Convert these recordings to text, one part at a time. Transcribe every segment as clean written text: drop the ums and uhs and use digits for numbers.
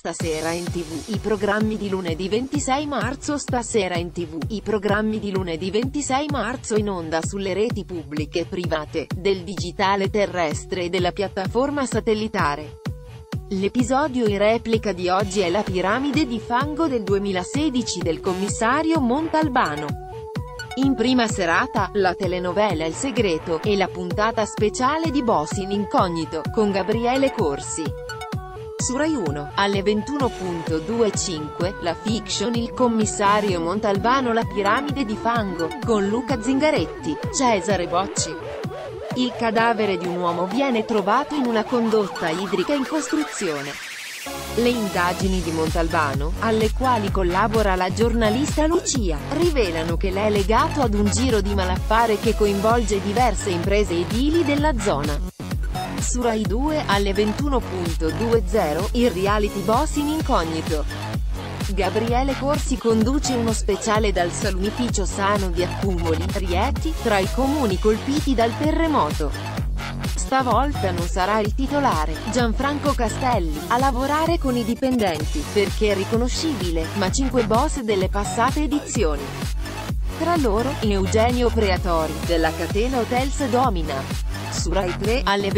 stasera in TV, i programmi di lunedì 26 marzo. Stasera in TV, i programmi di lunedì 26 marzo in onda sulle reti pubbliche e private, del digitale terrestre e della piattaforma satellitare. L'episodio in replica di oggi è La piramide di fango del 2016 del commissario Montalbano. In prima serata, la telenovela Il segreto, e la puntata speciale di Boss in incognito, con Gabriele Corsi. Su Rai 1, alle 21.25, la fiction Il commissario Montalbano. La piramide di fango, con Luca Zingaretti, Cesare Bocci. Il cadavere di un uomo viene trovato in una condotta idrica in costruzione. Le indagini di Montalbano, alle quali collabora la giornalista Lucia, rivelano che l'è legato ad un giro di malaffare che coinvolge diverse imprese edili della zona. Su Rai 2, alle 21.20, il reality Boss in incognito. Gabriele Corsi conduce uno speciale dal salunificio Sano di Accumoli, Rieti, tra i comuni colpiti dal terremoto. Stavolta non sarà il titolare, Gianfranco Castelli, a lavorare con i dipendenti, perché è riconoscibile, ma 5 boss delle passate edizioni. Tra loro, Eugenio Preatori, della catena Hotels Domina. Su Rai 3, alle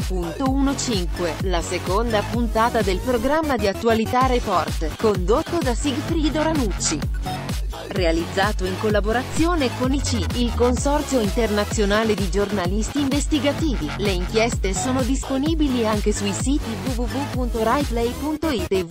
21.15, la seconda puntata del programma di attualità Report, condotto da Sigfrido Ranucci. Realizzato in collaborazione con IC, il consorzio internazionale di giornalisti investigativi. Le inchieste sono disponibili anche sui siti www.raiplay.it e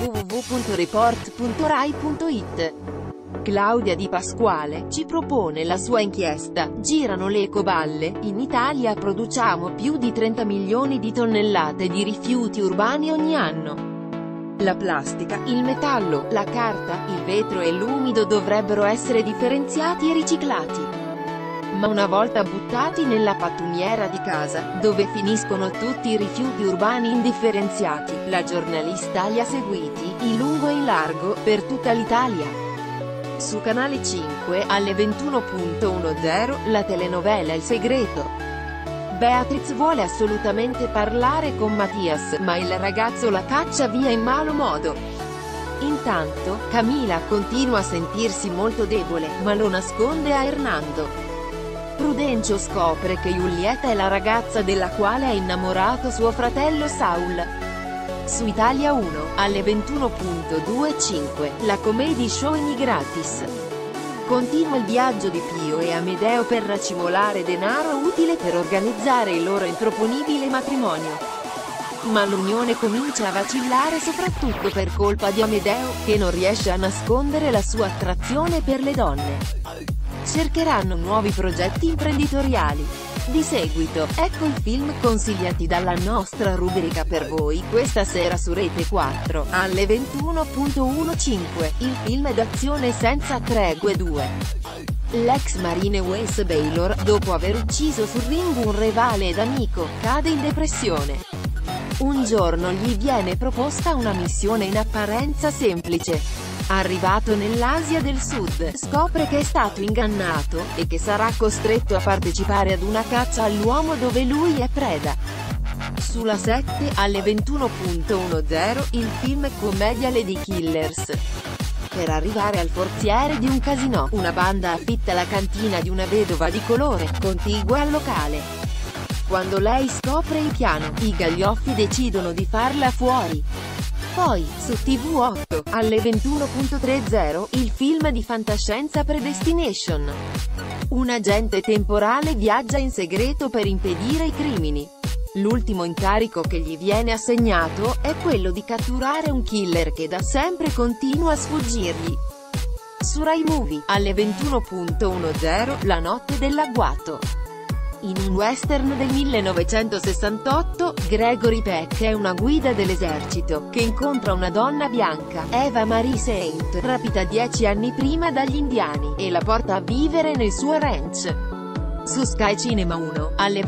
www.report.rai.it. Claudia Di Pasquale ci propone la sua inchiesta. Girano le ecoballe, in Italia produciamo più di 30 milioni di tonnellate di rifiuti urbani ogni anno. La plastica, il metallo, la carta, il vetro e l'umido dovrebbero essere differenziati e riciclati. Ma una volta buttati nella pattumiera di casa, dove finiscono tutti i rifiuti urbani indifferenziati? La giornalista li ha seguiti, in lungo e in largo, per tutta l'Italia. Su Canale 5, alle 21.10, la telenovela Il segreto. Beatriz vuole assolutamente parlare con Mattias, ma il ragazzo la caccia via in malo modo. Intanto, Camila continua a sentirsi molto debole, ma lo nasconde a Hernando. Prudencio scopre che Julieta è la ragazza della quale è innamorato suo fratello Saul. Su Italia 1, alle 21.25, la comedy show Emigratis. Continua il viaggio di Pio e Amedeo per racimolare denaro utile per organizzare il loro improponibile matrimonio. Ma l'unione comincia a vacillare soprattutto per colpa di Amedeo, che non riesce a nascondere la sua attrazione per le donne. Cercheranno nuovi progetti imprenditoriali. Di seguito, ecco i film consigliati dalla nostra rubrica per voi questa sera su Rete 4, alle 21.15, il film d'azione Senza Tregue 2. L'ex marine Wes Baylor, dopo aver ucciso sul ring un rivale ed amico, cade in depressione. Un giorno gli viene proposta una missione in apparenza semplice. Arrivato nell'Asia del Sud, scopre che è stato ingannato, e che sarà costretto a partecipare ad una caccia all'uomo dove lui è preda. Sulla 7, alle 21.10, il film commedia Lady Killers. Per arrivare al forziere di un casinò, una banda affitta la cantina di una vedova di colore, contigua al locale. Quando lei scopre il piano, i gaglioffi decidono di farla fuori. Poi, su TV8, alle 21.30, il film di fantascienza Predestination. Un agente temporale viaggia in segreto per impedire i crimini. L'ultimo incarico che gli viene assegnato è quello di catturare un killer che da sempre continua a sfuggirgli. Su Rai Movie, alle 21.10, La notte dell'agguato. In un western del 1968, Gregory Peck è una guida dell'esercito, che incontra una donna bianca, Eva Marie Saint, rapita 10 anni prima dagli indiani, e la porta a vivere nel suo ranch. Su Sky Cinema 1, alle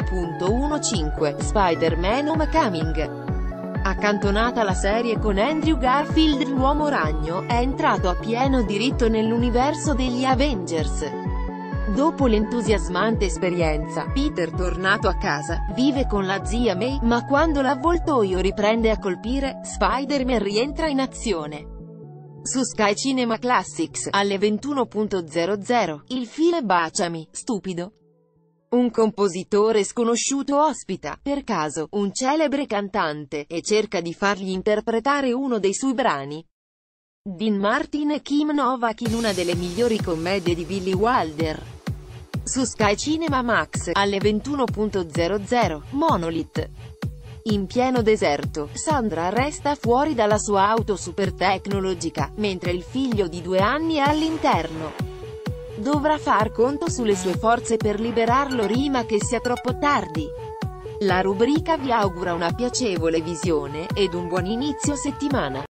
21.15, Spider-Man Homecoming. Accantonata la serie con Andrew Garfield, l'uomo ragno è entrato a pieno diritto nell'universo degli Avengers. Dopo l'entusiasmante esperienza, Peter, tornato a casa, vive con la zia May, ma quando l'avvoltoio riprende a colpire, Spider-Man rientra in azione. Su Sky Cinema Classics, alle 21:00, il film Baciami, stupido. Un compositore sconosciuto ospita, per caso, un celebre cantante, e cerca di fargli interpretare uno dei suoi brani. Dean Martin e Kim Novak in una delle migliori commedie di Billy Wilder. Su Sky Cinema Max, alle 21:00, Monolith. In pieno deserto, Sandra resta fuori dalla sua auto super tecnologica, mentre il figlio di 2 anni è all'interno. Dovrà far conto sulle sue forze per liberarlo prima che sia troppo tardi. La rubrica vi augura una piacevole visione, ed un buon inizio settimana.